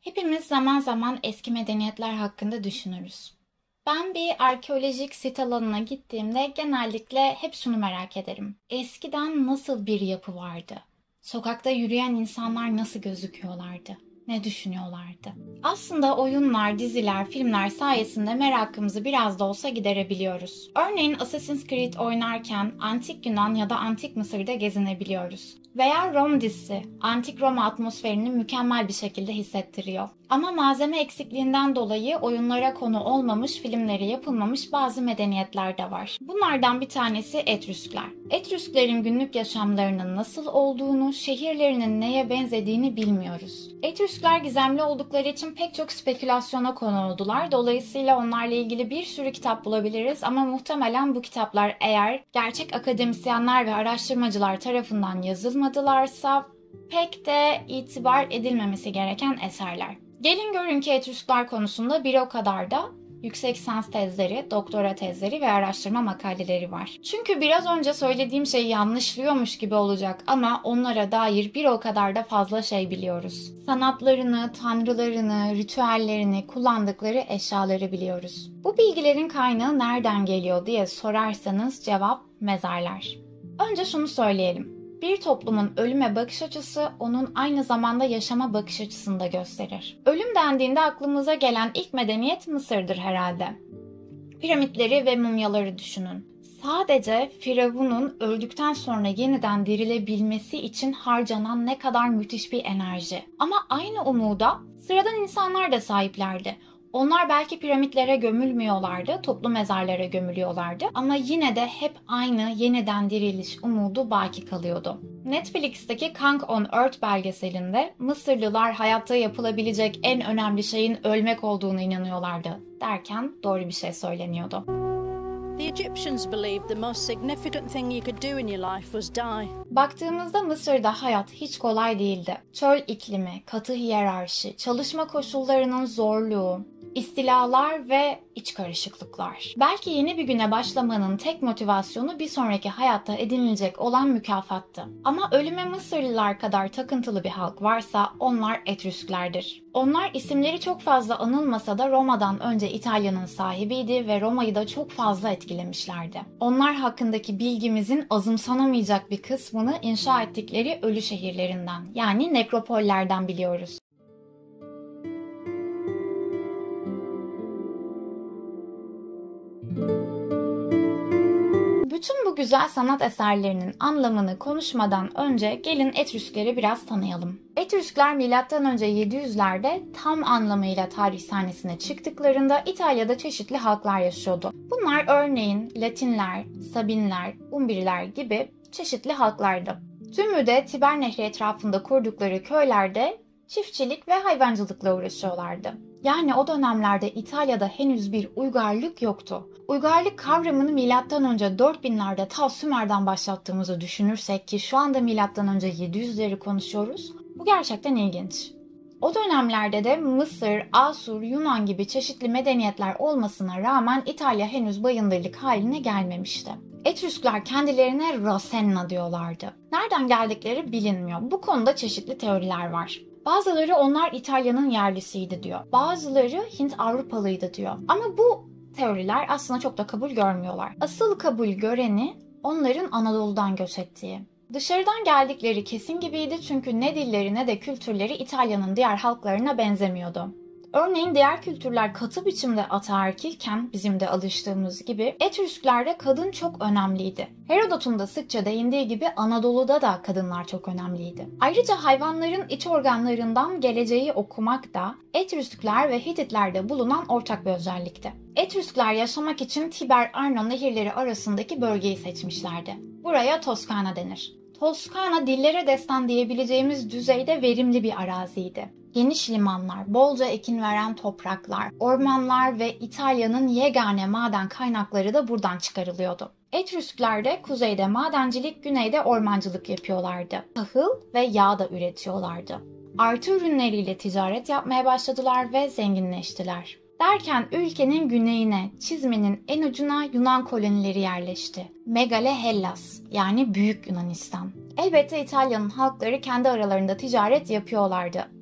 Hepimiz zaman zaman eski medeniyetler hakkında düşünürüz. Ben bir arkeolojik sit alanına gittiğimde genellikle hep şunu merak ederim. Eskiden nasıl bir yapı vardı? Sokakta yürüyen insanlar nasıl gözüküyorlardı? Ne düşünüyorlardı? Aslında oyunlar, diziler, filmler sayesinde merakımızı biraz da olsa giderebiliyoruz. Örneğin Assassin's Creed oynarken Antik Yunan ya da Antik Mısır'da gezinebiliyoruz. Veya Rome dizisi, Antik Roma atmosferini mükemmel bir şekilde hissettiriyor. Ama malzeme eksikliğinden dolayı oyunlara konu olmamış, filmleri yapılmamış bazı medeniyetler de var. Bunlardan bir tanesi Etrüskler. Etrüsklerin günlük yaşamlarının nasıl olduğunu, şehirlerinin neye benzediğini bilmiyoruz. Etrüskler gizemli oldukları için pek çok spekülasyona konu oldular. Dolayısıyla onlarla ilgili bir sürü kitap bulabiliriz ama muhtemelen bu kitaplar eğer gerçek akademisyenler ve araştırmacılar tarafından yazılmadılarsa pek de itibar edilmemesi gereken eserler. Gelin görün ki Etrüskler konusunda bir o kadar da yüksek lisans tezleri, doktora tezleri ve araştırma makaleleri var. Çünkü biraz önce söylediğim şeyi yanlışlıyormuş gibi olacak ama onlara dair bir o kadar da fazla şey biliyoruz. Sanatlarını, tanrılarını, ritüellerini, kullandıkları eşyaları biliyoruz. Bu bilgilerin kaynağı nereden geliyor diye sorarsanız cevap mezarlar. Önce şunu söyleyelim. Bir toplumun ölüme bakış açısı onun aynı zamanda yaşama bakış açısını da gösterir. Ölüm dendiğinde aklımıza gelen ilk medeniyet Mısır'dır herhalde. Piramitleri ve mumyaları düşünün. Sadece Firavun'un öldükten sonra yeniden dirilebilmesi için harcanan ne kadar müthiş bir enerji. Ama aynı umuda sıradan insanlar da sahiplerdi. Onlar belki piramitlere gömülmüyorlardı, toplu mezarlara gömülüyorlardı ama yine de hep aynı yeniden diriliş umudu baki kalıyordu. Netflix'teki Kang on Earth belgeselinde Mısırlılar hayatta yapılabilecek en önemli şeyin ölmek olduğunu inanıyorlardı derken doğru bir şey söyleniyordu. The Egyptians believed the most significant thing you could do in your life was die. Baktığımızda Mısır'da hayat hiç kolay değildi. Çöl iklimi, katı hiyerarşi, çalışma koşullarının zorluğu, istilalar ve iç karışıklıklar. Belki yeni bir güne başlamanın tek motivasyonu bir sonraki hayatta edinilecek olan mükafattı. Ama ölüme Mısırlılar kadar takıntılı bir halk varsa onlar Etrüsklerdir. Onlar isimleri çok fazla anılmasa da Roma'dan önce İtalya'nın sahibiydi ve Roma'yı da çok fazla etkilemişlerdi. Onlar hakkındaki bilgimizin azımsanamayacak bir kısmını inşa ettikleri ölü şehirlerinden yani nekropollerden biliyoruz. Bütün bu güzel sanat eserlerinin anlamını konuşmadan önce gelin Etrüskleri biraz tanıyalım. Etrüskler M.Ö. 700'lerde tam anlamıyla tarih sahnesine çıktıklarında İtalya'da çeşitli halklar yaşıyordu. Bunlar örneğin Latinler, Sabinler, Umbriler gibi çeşitli halklardı. Tümü de Tiber Nehri etrafında kurdukları köylerde çiftçilik ve hayvancılıkla uğraşıyorlardı. Yani o dönemlerde İtalya'da henüz bir uygarlık yoktu. Uygarlık kavramını M.Ö. 4000'lerde ta Sümer'den başlattığımızı düşünürsek ki şu anda M.Ö. 700'leri konuşuyoruz, bu gerçekten ilginç. O dönemlerde de Mısır, Asur, Yunan gibi çeşitli medeniyetler olmasına rağmen İtalya henüz bayındırlık haline gelmemişti. Etrüskler kendilerine Rasenna diyorlardı. Nereden geldikleri bilinmiyor. Bu konuda çeşitli teoriler var. Bazıları onlar İtalya'nın yerlisiydi diyor. Bazıları Hint Avrupalıydı diyor. Ama bu teoriler aslında çok da kabul görmüyorlar. Asıl kabul göreni onların Anadolu'dan göç ettiği. Dışarıdan geldikleri kesin gibiydi çünkü ne dilleri ne de kültürleri İtalya'nın diğer halklarına benzemiyordu. Örneğin diğer kültürler katı biçimde ataerkilken bizim de alıştığımız gibi Etrüsklerde kadın çok önemliydi. Herodot'un da sıkça değindiği gibi Anadolu'da da kadınlar çok önemliydi. Ayrıca hayvanların iç organlarından geleceği okumak da Etrüskler ve Hititlerde bulunan ortak bir özellikti. Etrüskler yaşamak için Tiber-Arno nehirleri arasındaki bölgeyi seçmişlerdi. Buraya Toskana denir. Toskana dillere destan diyebileceğimiz düzeyde verimli bir araziydi. Geniş limanlar, bolca ekin veren topraklar, ormanlar ve İtalya'nın yegane maden kaynakları da buradan çıkarılıyordu. Etrüskler de kuzeyde madencilik, güneyde ormancılık yapıyorlardı. Tahıl ve yağ da üretiyorlardı. Artı ürünleriyle ticaret yapmaya başladılar ve zenginleştiler. Derken ülkenin güneyine, çizmenin en ucuna Yunan kolonileri yerleşti. Megale Hellas yani Büyük Yunanistan. Elbette İtalya'nın halkları kendi aralarında ticaret yapıyorlardı.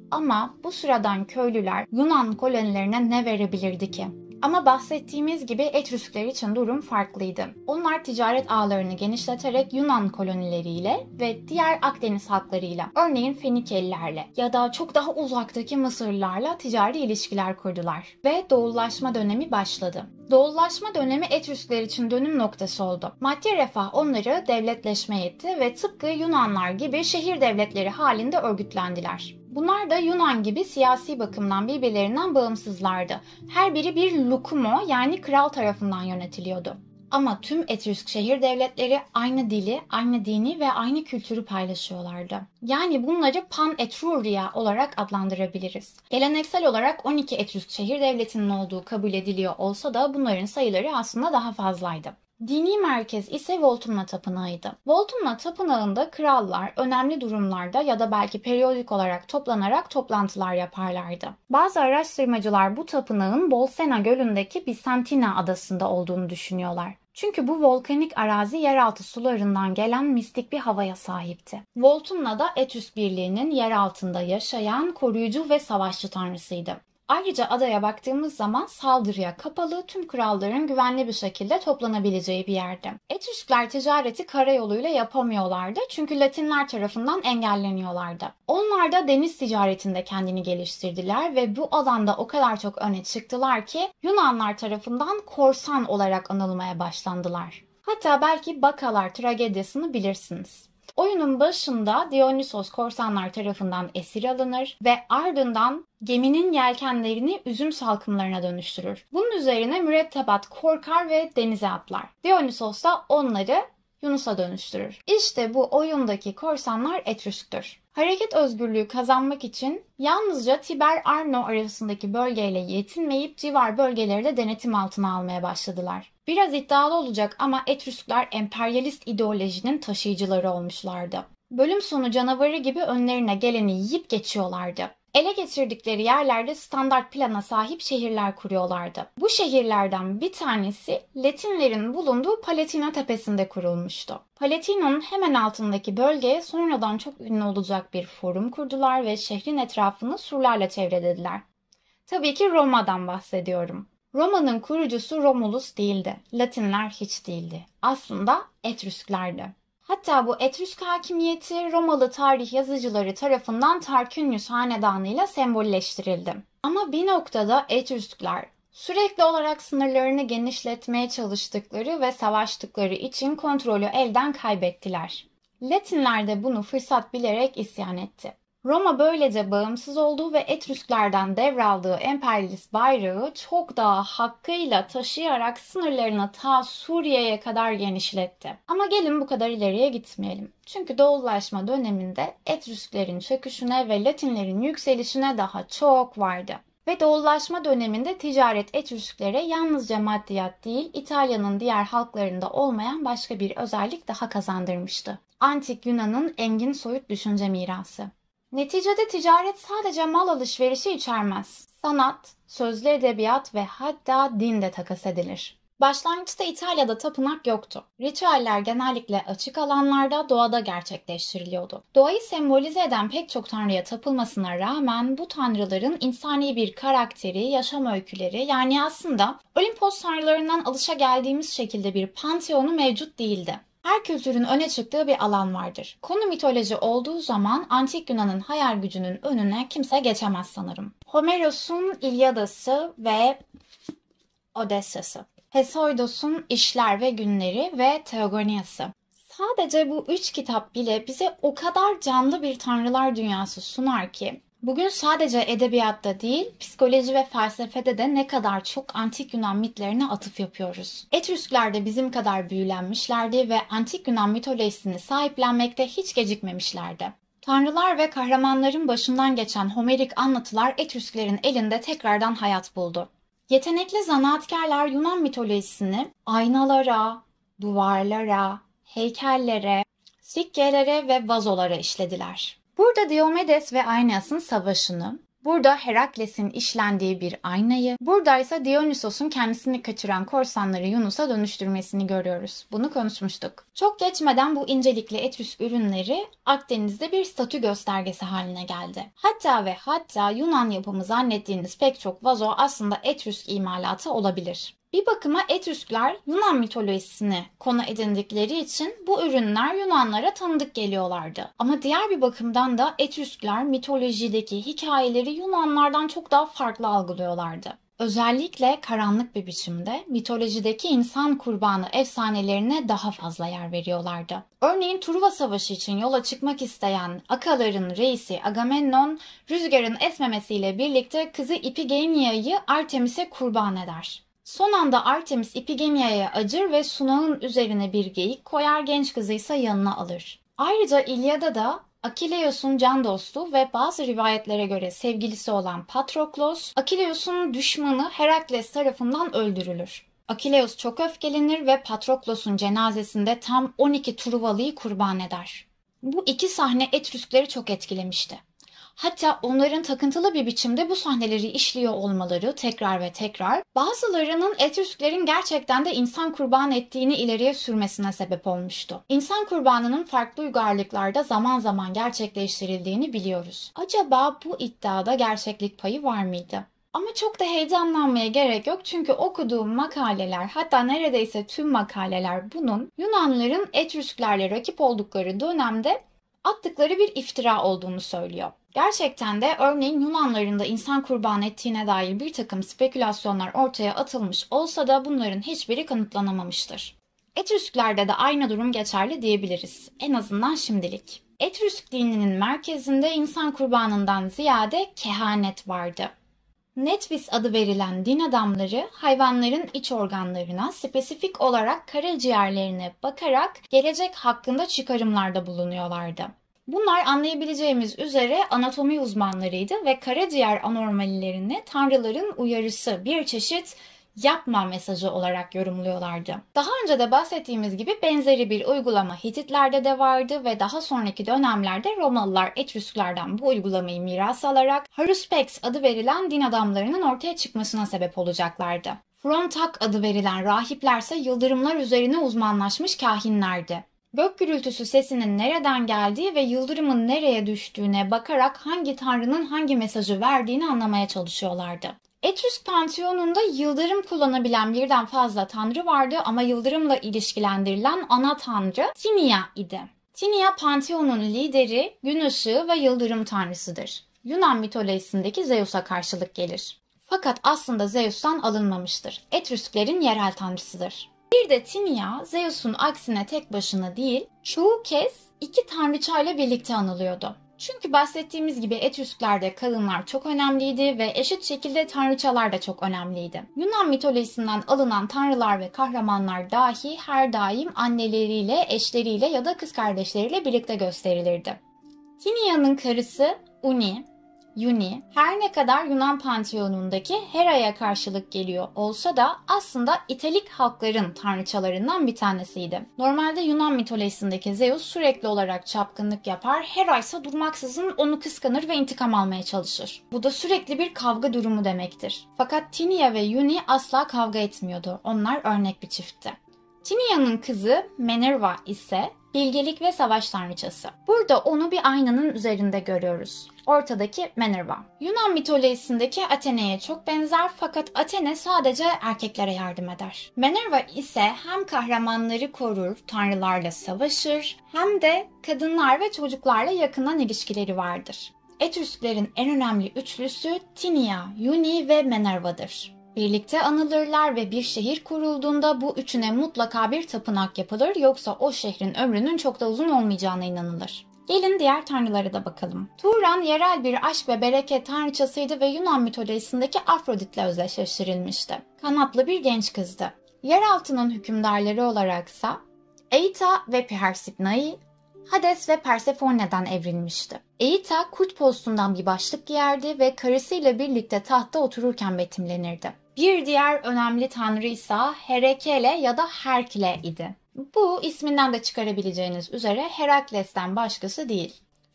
Ama bu sıradan köylüler Yunan kolonilerine ne verebilirdi ki? Ama bahsettiğimiz gibi Etrüskler için durum farklıydı. Onlar ticaret ağlarını genişleterek Yunan kolonileriyle ve diğer Akdeniz halklarıyla, örneğin Fenikelilerle ya da çok daha uzaktaki Mısırlılarla ticari ilişkiler kurdular. Ve doğullaşma dönemi başladı. Doğullaşma dönemi Etrüskler için dönüm noktası oldu. Maddi refah onları devletleşmeye itti ve tıpkı Yunanlar gibi şehir devletleri halinde örgütlendiler. Bunlar da Yunan gibi siyasi bakımdan birbirlerinden bağımsızlardı. Her biri bir lukumo yani kral tarafından yönetiliyordu. Ama tüm Etrüsk şehir devletleri aynı dili, aynı dini ve aynı kültürü paylaşıyorlardı. Yani bunları Pan-Etruria olarak adlandırabiliriz. Geleneksel olarak 12 Etrüsk şehir devletinin olduğu kabul ediliyor olsa da bunların sayıları aslında daha fazlaydı. Dini merkez ise Voltumna Tapınağı'ydı. Voltumna Tapınağı'nda krallar önemli durumlarda ya da belki periyodik olarak toplanarak toplantılar yaparlardı. Bazı araştırmacılar bu tapınağın Bolsena Gölü'ndeki Bisantina adasında olduğunu düşünüyorlar. Çünkü bu volkanik arazi yeraltı sularından gelen mistik bir havaya sahipti. Voltumna da Etrüsk Birliği'nin yer altında yaşayan koruyucu ve savaşçı tanrısıydı. Ayrıca adaya baktığımız zaman saldırıya kapalı, tüm kralların güvenli bir şekilde toplanabileceği bir yerde. Etrüskler ticareti karayoluyla yapamıyorlardı çünkü Latinler tarafından engelleniyorlardı. Onlar da deniz ticaretinde kendini geliştirdiler ve bu alanda o kadar çok öne çıktılar ki Yunanlar tarafından korsan olarak anılmaya başlandılar. Hatta belki Bakalar tragedisini bilirsiniz. Oyunun başında Dionysos korsanlar tarafından esir alınır ve ardından geminin yelkenlerini üzüm salkımlarına dönüştürür. Bunun üzerine mürettebat korkar ve denize atlar. Dionysos da onları Yunus'a dönüştürür. İşte bu oyundaki korsanlar Etrüsk'tür. Hareket özgürlüğü kazanmak için yalnızca Tiber-Arno arasındaki bölgeyle yetinmeyip civar bölgeleri de denetim altına almaya başladılar. Biraz iddialı olacak ama Etrüskler emperyalist ideolojinin taşıyıcıları olmuşlardı. Bölüm sonu canavarı gibi önlerine geleni yiyip geçiyorlardı. Ele geçirdikleri yerlerde standart plana sahip şehirler kuruyorlardı. Bu şehirlerden bir tanesi Latinlerin bulunduğu Palatine tepesinde kurulmuştu. Palatino'nun hemen altındaki bölgeye sonradan çok ünlü olacak bir forum kurdular ve şehrin etrafını surlarla çevrelediler. Tabii ki Roma'dan bahsediyorum. Roma'nın kurucusu Romulus değildi. Latinler hiç değildi. Aslında Etrüsklerdi. Hatta bu Etrüsk hakimiyeti Romalı tarih yazıcıları tarafından Tarquinius hanedanıyla sembolleştirildi. Ama bir noktada Etrüskler sürekli olarak sınırlarını genişletmeye çalıştıkları ve savaştıkları için kontrolü elden kaybettiler. Latinler de bunu fırsat bilerek isyan etti. Roma böylece bağımsız oldu ve Etrüsklerden devraldığı emperyalist bayrağı çok daha hakkıyla taşıyarak sınırlarını ta Suriye'ye kadar genişletti. Ama gelin bu kadar ileriye gitmeyelim. Çünkü doğullaşma döneminde Etrüsklerin çöküşüne ve Latinlerin yükselişine daha çok vardı. Ve doğullaşma döneminde ticaret Etrüsklere yalnızca maddiyat değil, İtalya'nın diğer halklarında olmayan başka bir özellik daha kazandırmıştı. Antik Yunan'ın engin soyut düşünce mirası. Neticede ticaret sadece mal alışverişi içermez. Sanat, sözlü edebiyat ve hatta din de takas edilir. Başlangıçta İtalya'da tapınak yoktu. Ritüeller genellikle açık alanlarda doğada gerçekleştiriliyordu. Doğayı sembolize eden pek çok tanrıya tapılmasına rağmen bu tanrıların insani bir karakteri, yaşam öyküleri yani aslında Olimpos tanrılarından alışageldiğimiz şekilde bir panteonu mevcut değildi. Her kültürün öne çıktığı bir alan vardır. Konu mitoloji olduğu zaman Antik Yunan'ın hayal gücünün önüne kimse geçemez sanırım. Homeros'un İlyadası ve Odesyası, Hesioidos'un İşler ve Günleri ve Teogoniası. Sadece bu 3 kitap bile bize o kadar canlı bir tanrılar dünyası sunar ki, bugün sadece edebiyatta değil, psikoloji ve felsefede de ne kadar çok Antik Yunan mitlerine atıf yapıyoruz. Etrüskler de bizim kadar büyülenmişlerdi ve Antik Yunan mitolojisini sahiplenmekte hiç gecikmemişlerdi. Tanrılar ve kahramanların başından geçen Homerik anlatılar Etrüsklerin elinde tekrardan hayat buldu. Yetenekli zanaatkarlar Yunan mitolojisini aynalara, duvarlara, heykellere, sikkelere ve vazolara işlediler. Burada Diomedes ve Aeneas'ın savaşını, Burada Herakles'in işlendiği bir aynayı, buradaysa Dionysos'un kendisini kaçıran korsanları Yunus'a dönüştürmesini görüyoruz. Bunu konuşmuştuk. Çok geçmeden bu incelikli Etrüsk ürünleri Akdeniz'de bir statü göstergesi haline geldi. Hatta Yunan yapımı zannettiğiniz pek çok vazo aslında Etrüsk imalatı olabilir. Bir bakıma Etrüskler Yunan mitolojisini konu edindikleri için bu ürünler Yunanlara tanıdık geliyorlardı. Ama diğer bir bakımdan da Etrüskler mitolojideki hikayeleri Yunanlardan çok daha farklı algılıyorlardı. Özellikle karanlık bir biçimde mitolojideki insan kurbanı efsanelerine daha fazla yer veriyorlardı. Örneğin Truva Savaşı için yola çıkmak isteyen Akaların reisi Agamemnon, rüzgarın esmemesiyle birlikte kızı Ipigenia'yı Artemis'e kurban eder. Son anda Artemis Ipigenia'ya acır ve sunağın üzerine bir geyik koyar, genç kızı ise yanına alır. Ayrıca İlyada'da Akileus'un can dostu ve bazı rivayetlere göre sevgilisi olan Patroklos, Akileus'un düşmanı Herakles tarafından öldürülür. Akileus çok öfkelenir ve Patroklos'un cenazesinde tam 12 Truvalı'yı kurban eder. Bu iki sahne Etrüskleri çok etkilemişti. Hatta onların takıntılı bir biçimde bu sahneleri işliyor olmaları tekrar ve tekrar bazılarının Etrüsklerin gerçekten de insan kurban ettiğini ileriye sürmesine sebep olmuştu. İnsan kurbanının farklı uygarlıklarda zaman zaman gerçekleştirildiğini biliyoruz. Acaba bu iddiada gerçeklik payı var mıydı? Ama çok da heyecanlanmaya gerek yok çünkü okuduğum makaleler, hatta neredeyse tüm makaleler bunun Yunanların Etrüsklerle rakip oldukları dönemde attıkları bir iftira olduğunu söylüyor. Gerçekten de örneğin Yunanların da insan kurban ettiğine dair bir takım spekülasyonlar ortaya atılmış olsa da bunların hiçbiri kanıtlanamamıştır. Etrüsklerde de aynı durum geçerli diyebiliriz. En azından şimdilik. Etrüsk dininin merkezinde insan kurbanından ziyade kehanet vardı. Netvis adı verilen din adamları hayvanların iç organlarına, spesifik olarak karaciğerlerine bakarak gelecek hakkında çıkarımlarda bulunuyorlardı. Bunlar anlayabileceğimiz üzere anatomi uzmanlarıydı ve karaciğer anormallerini tanrıların uyarısı, bir çeşit yapma mesajı olarak yorumluyorlardı. Daha önce de bahsettiğimiz gibi benzeri bir uygulama Hititlerde de vardı ve daha sonraki dönemlerde Romalılar Etrüsklerden bu uygulamayı miras alarak Haruspex adı verilen din adamlarının ortaya çıkmasına sebep olacaklardı. Frontak adı verilen rahiplerse yıldırımlar üzerine uzmanlaşmış kahinlerdi. Gök gürültüsü sesinin nereden geldiği ve yıldırımın nereye düştüğüne bakarak hangi tanrının hangi mesajı verdiğini anlamaya çalışıyorlardı. Etrüsk Panteonu'nda yıldırım kullanabilen birden fazla tanrı vardı ama yıldırımla ilişkilendirilen ana tanrı Tinia idi. Tinia Panteon'un lideri, gün ışığı ve yıldırım tanrısıdır. Yunan mitolojisindeki Zeus'a karşılık gelir. Fakat aslında Zeus'tan alınmamıştır. Etrüsklerin yerel tanrısıdır. Bir de Tinia, Zeus'un aksine tek başına değil, çoğu kez iki tanrıçayla birlikte anılıyordu. Çünkü bahsettiğimiz gibi Etrüsklerde kadınlar çok önemliydi ve eşit şekilde tanrıçalar da çok önemliydi. Yunan mitolojisinden alınan tanrılar ve kahramanlar dahi her daim anneleriyle, eşleriyle ya da kız kardeşleriyle birlikte gösterilirdi. Tinia'nın karısı Yuni, her ne kadar Yunan Panteonundaki Hera'ya karşılık geliyor olsa da aslında İtalik halkların tanrıçalarından bir tanesiydi. Normalde Yunan mitolojisindeki Zeus sürekli olarak çapkınlık yapar, Hera ise durmaksızın onu kıskanır ve intikam almaya çalışır. Bu da sürekli bir kavga durumu demektir. Fakat Tinia ve Yuni asla kavga etmiyordu. Onlar örnek bir çiftti. Tinia'nın kızı Minerva ise bilgelik ve savaş tanrıçası. Burada onu bir aynanın üzerinde görüyoruz. Ortadaki Minerva. Yunan mitolojisindeki Athene'ye çok benzer fakat Athene sadece erkeklere yardım eder. Minerva ise hem kahramanları korur, tanrılarla savaşır hem de kadınlar ve çocuklarla yakından ilişkileri vardır. Etrüsklerin en önemli üçlüsü Tinia, Yuni ve Minerva'dır. Birlikte anılırlar ve bir şehir kurulduğunda bu üçüne mutlaka bir tapınak yapılır, yoksa o şehrin ömrünün çok da uzun olmayacağına inanılır. Gelin diğer tanrılara da bakalım. Turan yerel bir aşk ve bereket tanrıçasıydı ve Yunan mitolojisindeki Afrodit'le özdeşleştirilmişti. Kanatlı bir genç kızdı. Yeraltının hükümdarları olaraksa Eita ve Persephone, Hades ve Persephone'den evrilmişti. Eita kurt postundan bir başlık giyerdi ve karısıyla birlikte tahtta otururken betimlenirdi. Bir diğer önemli tanrı ise Herakle ya da Herkle idi. Bu isminden de çıkarabileceğiniz üzere Herakles'ten başkası değil.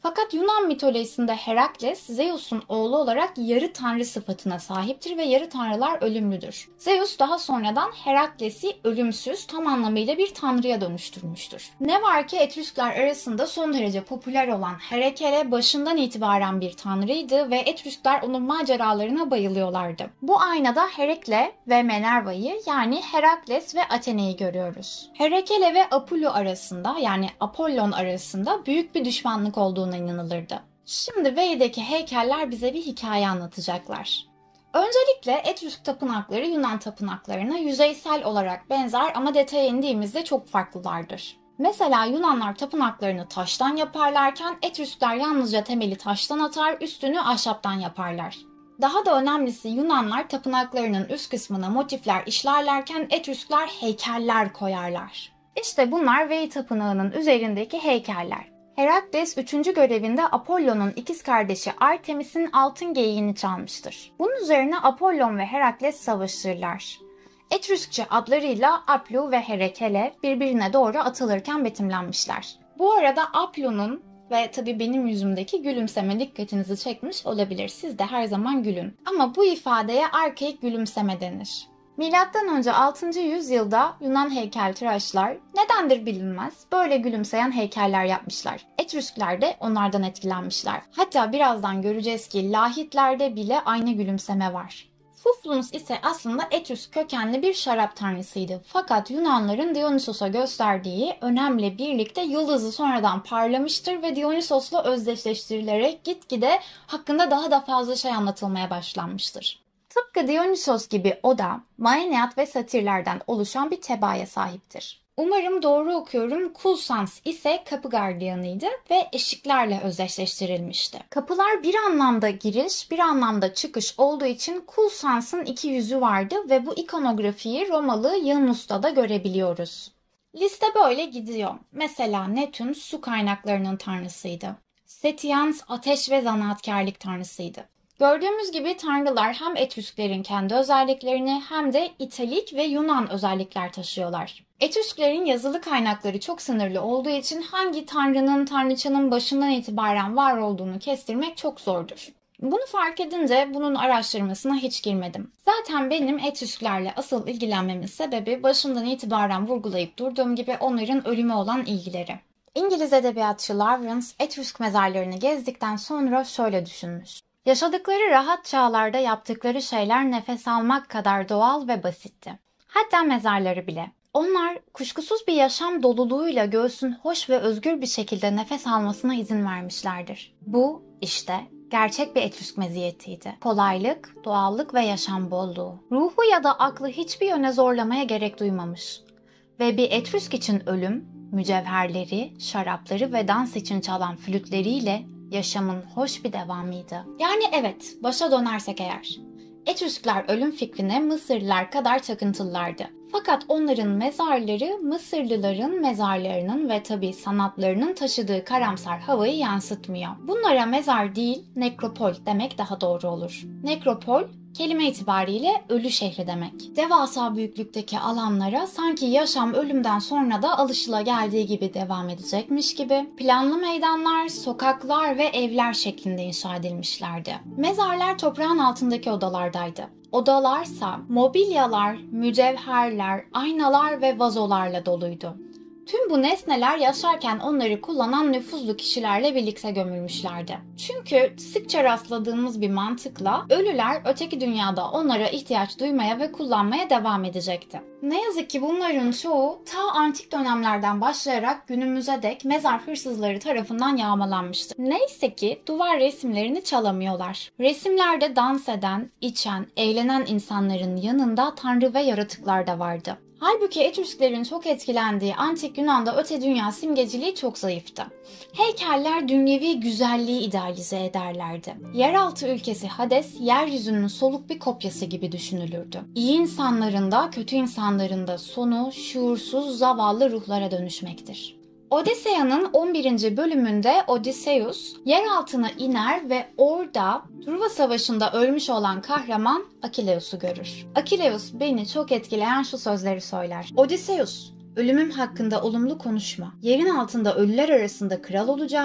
Fakat Yunan mitolojisinde Herakles, Zeus'un oğlu olarak yarı tanrı sıfatına sahiptir ve yarı tanrılar ölümlüdür. Zeus daha sonradan Herakles'i ölümsüz, tam anlamıyla bir tanrıya dönüştürmüştür. Ne var ki Etrüskler arasında son derece popüler olan Herakle başından itibaren bir tanrıydı ve Etrüskler onun maceralarına bayılıyorlardı. Bu aynada Herakle ve Minerva'yı, yani Herakles ve Athena'yı görüyoruz. Herakle ve Apollo arasında, yani Apollon arasında büyük bir düşmanlık olduğuna inanılırdı. Şimdi Vei'deki heykeller bize bir hikaye anlatacaklar. Öncelikle Etrüsk tapınakları Yunan tapınaklarına yüzeysel olarak benzer ama detaya indiğimizde çok farklılardır. Mesela Yunanlar tapınaklarını taştan yaparlarken Etrüskler yalnızca temeli taştan atar, üstünü ahşaptan yaparlar. Daha da önemlisi Yunanlar tapınaklarının üst kısmına motifler işlerlerken Etrüskler heykeller koyarlar. İşte bunlar Vei Tapınağı'nın üzerindeki heykeller. Herakles 3. görevinde Apollon'un ikiz kardeşi Artemis'in altın geyiğini çalmıştır. Bunun üzerine Apollon ve Herakles savaşırlar. Etrüskçe adlarıyla Aplu ve Herakle birbirine doğru atılırken betimlenmişler. Bu arada Aplu'nun ve tabii benim yüzümdeki gülümseme dikkatinizi çekmiş olabilir. Siz de her zaman gülün. Ama bu ifadeye arkaik gülümseme denir. Milattan önce 6. yüzyılda Yunan heykeltıraşlar, nedendir bilinmez, böyle gülümseyen heykeller yapmışlar. Etrüskler de onlardan etkilenmişler. Hatta birazdan göreceğiz ki lahitlerde bile aynı gülümseme var. Fuflunus ise aslında Etrüsk kökenli bir şarap tanrısıydı. Fakat Yunanların Dionysos'a gösterdiği önemle birlikte yıldızı sonradan parlamıştır ve Dionysos'la özdeşleştirilerek gitgide hakkında daha da fazla şey anlatılmaya başlanmıştır. Tıpkı Dionysos gibi o da Maenaid ve satirlerden oluşan bir tebaaya sahiptir. Umarım doğru okuyorum. Kulsans ise kapı gardiyanıydı ve eşiklerle özdeşleştirilmişti. Kapılar bir anlamda giriş, bir anlamda çıkış olduğu için Kulsans'ın iki yüzü vardı ve bu ikonografiyi Romalı Janus'ta da görebiliyoruz. Liste böyle gidiyor. Mesela Netün su kaynaklarının tanrısıydı. Setians ateş ve zanaatkarlık tanrısıydı. Gördüğümüz gibi tanrılar hem Etrüsklerin kendi özelliklerini hem de İtalik ve Yunan özellikler taşıyorlar. Etrüsklerin yazılı kaynakları çok sınırlı olduğu için hangi tanrının, tanrıçanın başından itibaren var olduğunu kestirmek çok zordur. Bunu fark edince bunun araştırmasına hiç girmedim. Zaten benim Etrüsklerle asıl ilgilenmemin sebebi başından itibaren vurgulayıp durduğum gibi onların ölüme olan ilgileri. İngiliz edebiyatçı Lawrence Etrüsk mezarlarını gezdikten sonra şöyle düşünmüş. Yaşadıkları rahat çağlarda yaptıkları şeyler nefes almak kadar doğal ve basitti. Hatta mezarları bile. Onlar kuşkusuz bir yaşam doluluğuyla göğsün hoş ve özgür bir şekilde nefes almasına izin vermişlerdir. Bu işte gerçek bir Etrüsk meziyetiydi. Kolaylık, doğallık ve yaşam bolluğu. Ruhu ya da aklı hiçbir yöne zorlamaya gerek duymamış. Ve bir Etrüsk için ölüm, mücevherleri, şarapları ve dans için çalan flütleriyle yaşamın hoş bir devamıydı. Yani evet, başa dönersek eğer. Etrüskler ölüm fikrine Mısırlılar kadar takıntılılardı. Fakat onların mezarları Mısırlıların mezarlarının ve tabii sanatlarının taşıdığı karamsar havayı yansıtmıyor. Bunlara mezar değil, nekropol demek daha doğru olur. Nekropol, kelime itibariyle ölü şehri demek. Devasa büyüklükteki alanlara sanki yaşam ölümden sonra da alışılageldiği gibi devam edecekmiş gibi planlı meydanlar, sokaklar ve evler şeklinde inşa edilmişlerdi. Mezarlar toprağın altındaki odalardaydı. Odalarsa mobilyalar, mücevherler, aynalar ve vazolarla doluydu. Tüm bu nesneler yaşarken onları kullanan nüfuzlu kişilerle birlikte gömülmüşlerdi. Çünkü sıkça rastladığımız bir mantıkla ölüler öteki dünyada onlara ihtiyaç duymaya ve kullanmaya devam edecekti. Ne yazık ki bunların çoğu ta antik dönemlerden başlayarak günümüze dek mezar hırsızları tarafından yağmalanmıştır. Neyse ki duvar resimlerini çalamıyorlar. Resimlerde dans eden, içen, eğlenen insanların yanında tanrı ve yaratıklar da vardı. Halbuki Etrüsklerin çok etkilendiği antik Yunan'da öte dünya simgeciliği çok zayıftı. Heykeller dünyevi güzelliği idealize ederlerdi. Yeraltı ülkesi Hades, yeryüzünün soluk bir kopyası gibi düşünülürdü. İyi insanların da kötü insanların da sonu şuursuz zavallı ruhlara dönüşmektir. Odysseus'un 11. bölümünde Odysseus yer altına iner ve orada Truva Savaşı'nda ölmüş olan kahraman Akileus'u görür. Akileus beni çok etkileyen şu sözleri söyler. Odysseus, ölümüm hakkında olumlu konuşma. Yerin altında ölüler arasında kral olacağıma,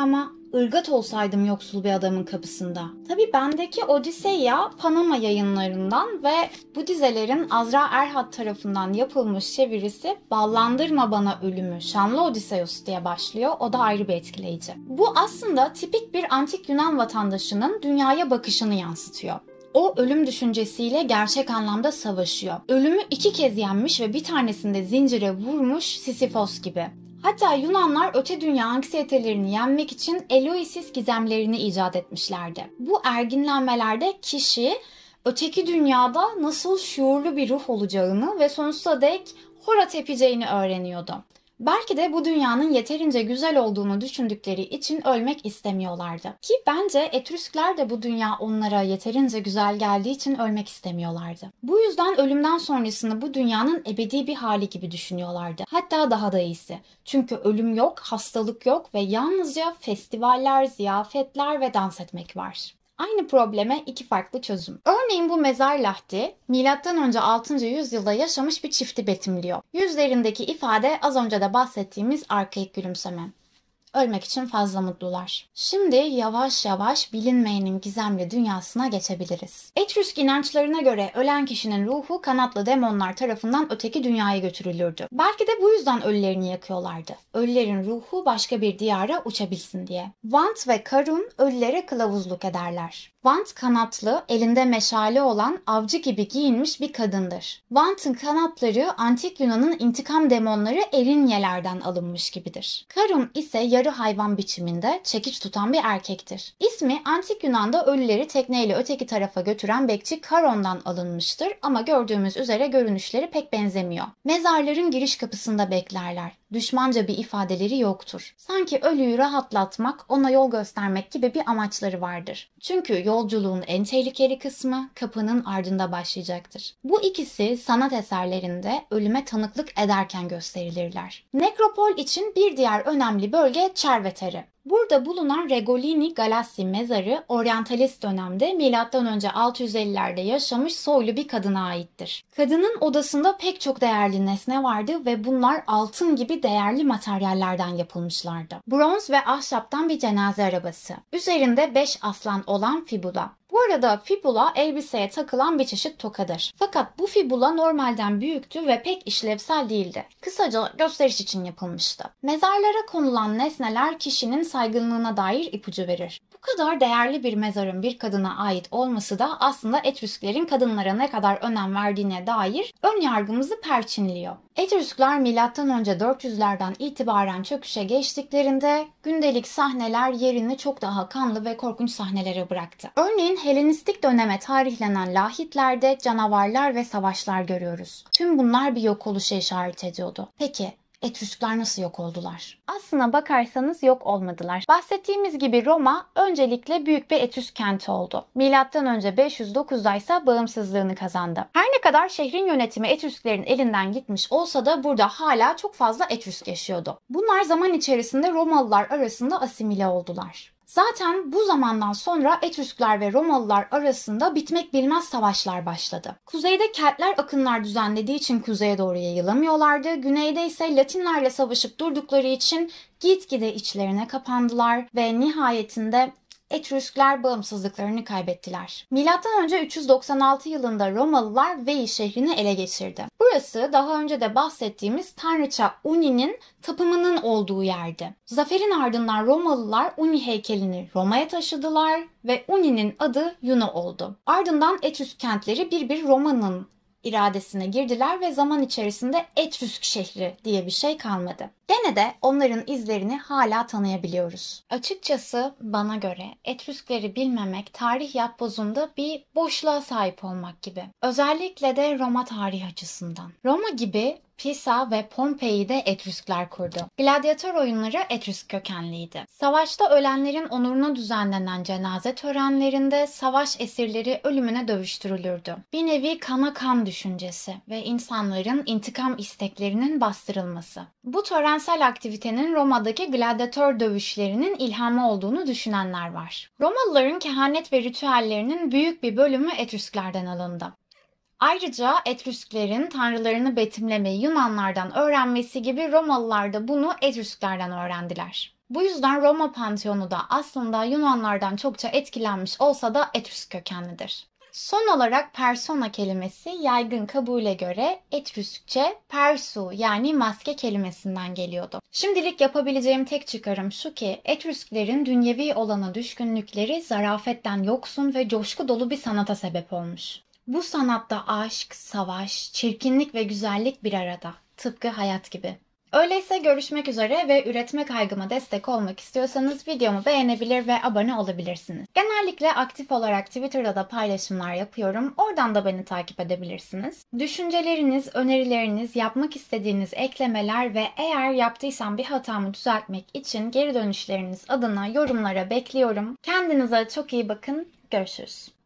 ırgat olsaydım yoksul bir adamın kapısında. Tabii bendeki Odisseia Panama yayınlarından ve bu dizelerin Azra Erhat tarafından yapılmış çevirisi "Ballandırma bana ölümü, şanlı Odysseus" diye başlıyor. O da ayrı bir etkileyici. Bu aslında tipik bir antik Yunan vatandaşının dünyaya bakışını yansıtıyor. O ölüm düşüncesiyle gerçek anlamda savaşıyor. Ölümü 2 kez yenmiş ve bir tanesinde zincire vurmuş Sisyphos gibi. Hatta Yunanlar öte dünya anksiyetelerini yenmek için Eleusis gizemlerini icat etmişlerdi. Bu erginlenmelerde kişi öteki dünyada nasıl şuurlu bir ruh olacağını ve sonsuza dek hora tepeceğini öğreniyordu. Belki de bu dünyanın yeterince güzel olduğunu düşündükleri için ölmek istemiyorlardı. Ki bence Etrüskler de bu dünya onlara yeterince güzel geldiği için ölmek istemiyorlardı. Bu yüzden ölümden sonrasını bu dünyanın ebedi bir hali gibi düşünüyorlardı. Hatta daha da iyisi. Çünkü ölüm yok, hastalık yok ve yalnızca festivaller, ziyafetler ve dans etmek var. Aynı probleme 2 farklı çözüm. Örneğin bu mezar lahdi M.Ö. 6. yüzyılda yaşamış bir çifti betimliyor. Yüzlerindeki ifade az önce de bahsettiğimiz arkaik gülümseme. Ölmek için fazla mutlular. Şimdi yavaş yavaş bilinmeyenin gizemli dünyasına geçebiliriz. Etrüsk inançlarına göre ölen kişinin ruhu kanatlı demonlar tarafından öteki dünyaya götürülürdü. Belki de bu yüzden ölülerini yakıyorlardı. Ölülerin ruhu başka bir diyara uçabilsin diye. Vant ve Karun ölülere kılavuzluk ederler. Vant kanatlı, elinde meşale olan avcı gibi giyinmiş bir kadındır. Vant'ın kanatları antik Yunan'ın intikam demonları Erinyelerden alınmış gibidir. Karun ise yarı hayvan biçiminde çekiç tutan bir erkektir. İsmi antik Yunan'da ölüleri tekneyle öteki tarafa götüren bekçi Karon'dan alınmıştır ama gördüğümüz üzere görünüşleri pek benzemiyor. Mezarların giriş kapısında beklerler. Düşmanca bir ifadeleri yoktur. Sanki ölüyü rahatlatmak, ona yol göstermek gibi bir amaçları vardır. Çünkü yolculuğun en tehlikeli kısmı kapının ardında başlayacaktır. Bu ikisi sanat eserlerinde ölüme tanıklık ederken gösterilirler. Nekropol için bir diğer önemli bölge Cerveteri. Burada bulunan Regolini Galassi mezarı oryantalist dönemde M.Ö. 650'lerde yaşamış soylu bir kadına aittir. Kadının odasında pek çok değerli nesne vardı ve bunlar altın gibi değerli materyallerden yapılmışlardı. Bronz ve ahşaptan bir cenaze arabası. Üzerinde 5 aslan olan fibula. Bu arada fibula elbiseye takılan bir çeşit tokadır. Fakat bu fibula normalden büyüktü ve pek işlevsel değildi. Kısaca gösteriş için yapılmıştı. Mezarlara konulan nesneler kişinin saygınlığına dair ipucu verir. Bu kadar değerli bir mezarın bir kadına ait olması da aslında Etrüsklerin kadınlara ne kadar önem verdiğine dair ön yargımızı perçinliyor. Etrüskler M.Ö. 400'lerden itibaren çöküşe geçtiklerinde gündelik sahneler yerini çok daha kanlı ve korkunç sahnelere bıraktı. Örneğin Helenistik döneme tarihlenen lahitlerde canavarlar ve savaşlar görüyoruz. Tüm bunlar bir yok oluşa işaret ediyordu. Peki Etrüskler nasıl yok oldular? Aslına bakarsanız yok olmadılar. Bahsettiğimiz gibi Roma öncelikle büyük bir Etrüsk kenti oldu. Milattan önce 509'da ise bağımsızlığını kazandı. Her ne kadar şehrin yönetimi Etrüsklerin elinden gitmiş olsa da burada hala çok fazla Etrüsk yaşıyordu. Bunlar zaman içerisinde Romalılar arasında asimile oldular. Zaten bu zamandan sonra Etrüskler ve Romalılar arasında bitmek bilmez savaşlar başladı. Kuzeyde Keltler akınlar düzenlediği için kuzeye doğru yayılamıyorlardı. Güneyde ise Latinlerle savaşıp durdukları için gitgide içlerine kapandılar ve nihayetinde Etrüskler bağımsızlıklarını kaybettiler. Milattan önce 396 yılında Romalılar Veii şehrini ele geçirdi. Burası daha önce de bahsettiğimiz tanrıça Uni'nin tapımının olduğu yerdi. Zaferin ardından Romalılar Uni heykelini Roma'ya taşıdılar ve Uni'nin adı Juno oldu. Ardından Etrüsk kentleri bir Roma'nın iradesine girdiler ve zaman içerisinde Etrüsk şehri diye bir şey kalmadı. Gene de onların izlerini hala tanıyabiliyoruz. Açıkçası bana göre Etrüskleri bilmemek tarih yapbozunda bir boşluğa sahip olmak gibi. Özellikle de Roma tarihi açısından. Roma gibi Pisa ve Pompei'yi de Etrüskler kurdu. Gladyatör oyunları Etrüsk kökenliydi. Savaşta ölenlerin onuruna düzenlenen cenaze törenlerinde savaş esirleri ölümüne dövüştürülürdü. Bir nevi kana kan düşüncesi ve insanların intikam isteklerinin bastırılması. Bu törensel aktivitenin Roma'daki gladyatör dövüşlerinin ilhamı olduğunu düşünenler var. Romalıların kehanet ve ritüellerinin büyük bir bölümü Etrüsklerden alındı. Ayrıca Etrüsklerin tanrılarını betimlemeyi Yunanlardan öğrenmesi gibi Romalılar da bunu Etrüsklerden öğrendiler. Bu yüzden Roma Pantheon'u da aslında Yunanlardan çokça etkilenmiş olsa da Etrüsk kökenlidir. Son olarak persona kelimesi yaygın kabule göre Etrüskçe persu yani maske kelimesinden geliyordu. Şimdilik yapabileceğim tek çıkarım şu ki Etrüsklerin dünyevi olana düşkünlükleri zarafetten yoksun ve coşku dolu bir sanata sebep olmuş. Bu sanatta aşk, savaş, çirkinlik ve güzellik bir arada. Tıpkı hayat gibi. Öyleyse görüşmek üzere ve üretme kaygıma destek olmak istiyorsanız videomu beğenebilir ve abone olabilirsiniz. Genellikle aktif olarak Twitter'da da paylaşımlar yapıyorum. Oradan da beni takip edebilirsiniz. Düşünceleriniz, önerileriniz, yapmak istediğiniz eklemeler ve eğer yaptıysam bir hatamı düzeltmek için geri dönüşleriniz adına yorumlara bekliyorum. Kendinize çok iyi bakın. Görüşürüz.